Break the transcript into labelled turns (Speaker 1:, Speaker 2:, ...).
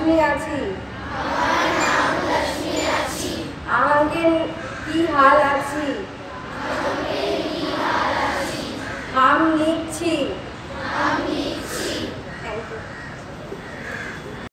Speaker 1: लक्ष्मी आছি আমাকে কি হাল আছি আম লিখছি